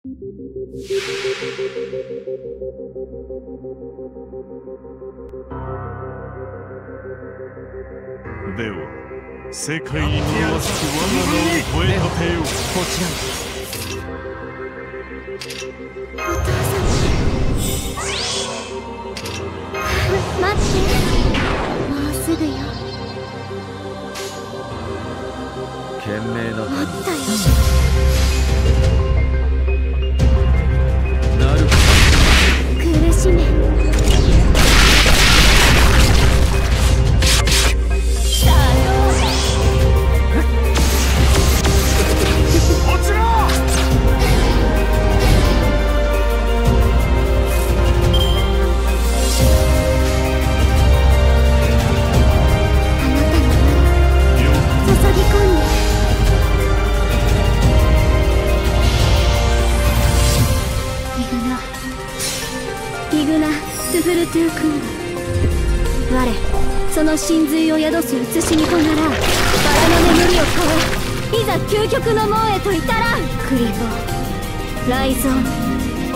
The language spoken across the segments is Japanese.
では世界に名わす我が名を超えたてよう。 こちらお父様待って、もうすぐよ。 賢明な待ったよ。 なる苦しめ。トゥフルトゥー君が我その神髄を宿す写し巫女ならバラの眠りを超えいざ究極の門へと至らん。クリボーライゾン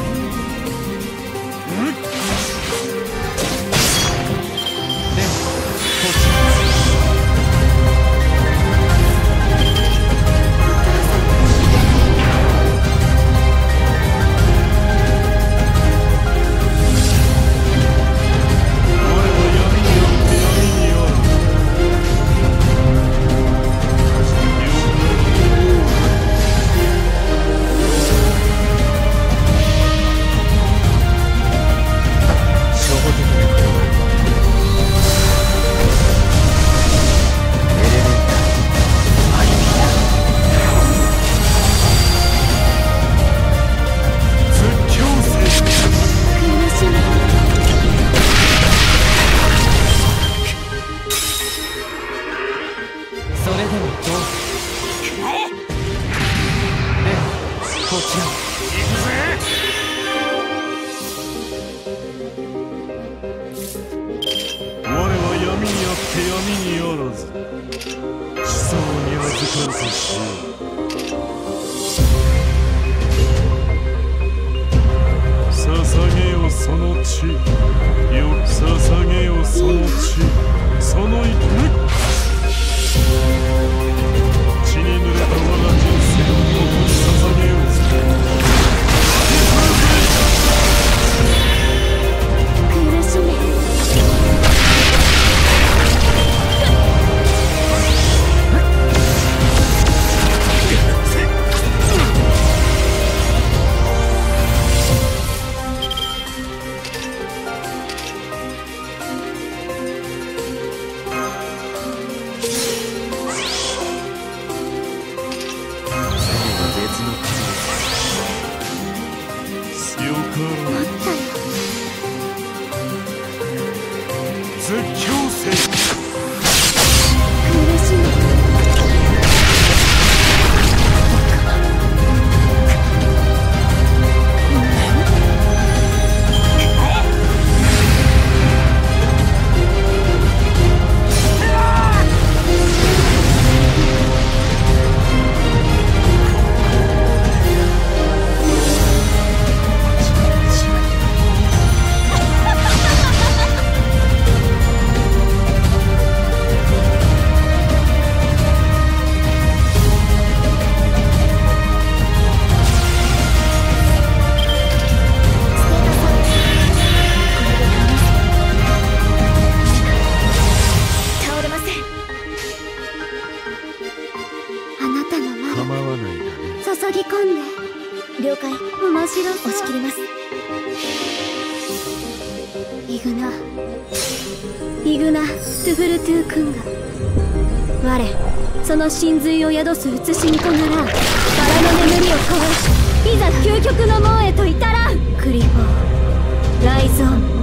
その神髄を宿す写し巫女ならバラの眠りを超えいざ究極の門へと至らん。クリボーライゾン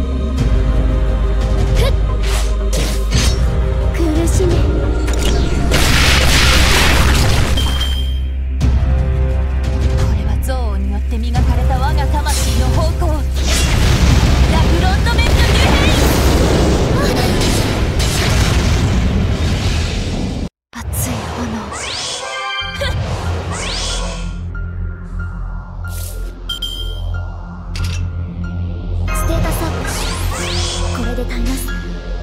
苦しめ。 これは憎悪によって磨かれた我が魂の方向ラフロンドメント・デュヘイ。熱い炎れで耐えます。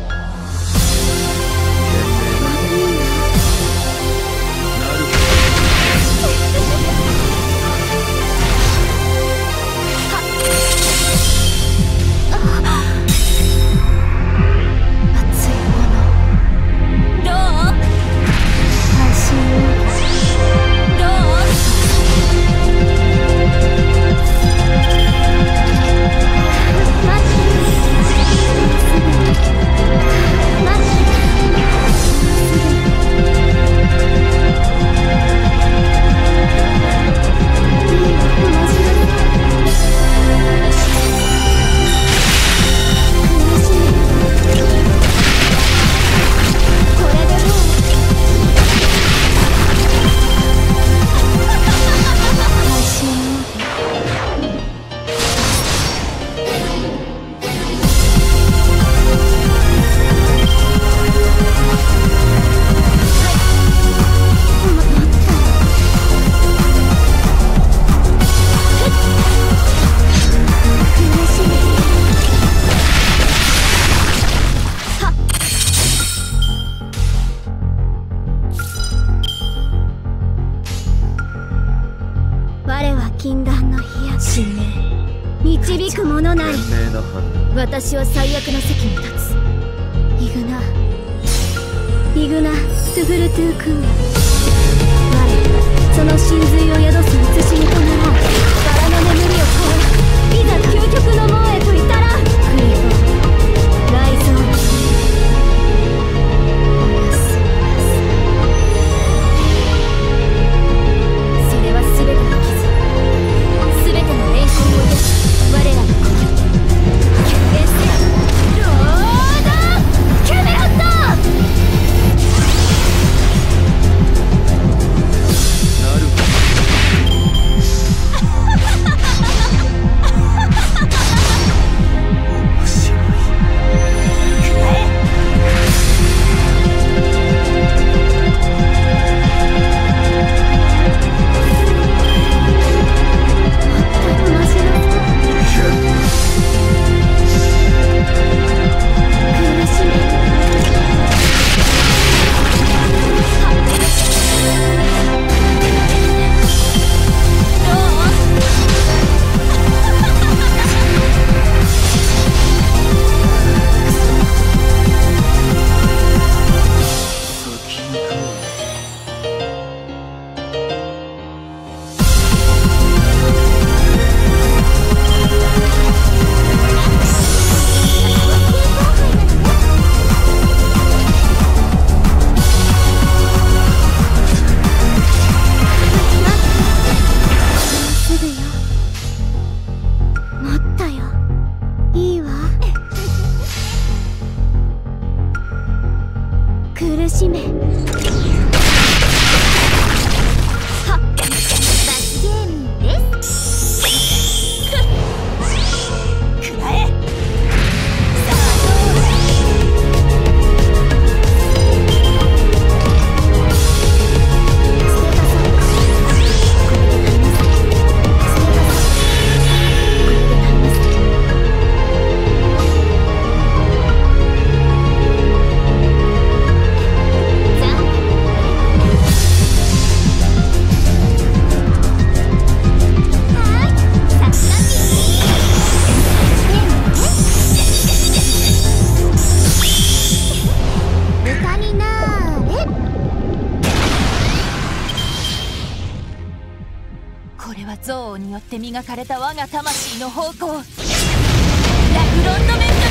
我は禁断の火や使命導くものなり。 賢明な判断。 私は最悪の席に立つ。イグナトゥフルトゥークン。我その神髄を宿す写しにとならバラの眠りを超え、いざ究極の門へと至らん。クリフォーライゾーそれは全ての傷、全ての栄光を癒し、我らの故郷救援せよ。ロードキャメロット。 なるほど。面白い。苦しめ。はっ、罰ゲームです。くらえ。さあどうだ。ステータスアップ。これで足ります。ステータスアップ。これで足ります。 これは憎悪によって磨かれた我が魂の方向。ラグロンドメン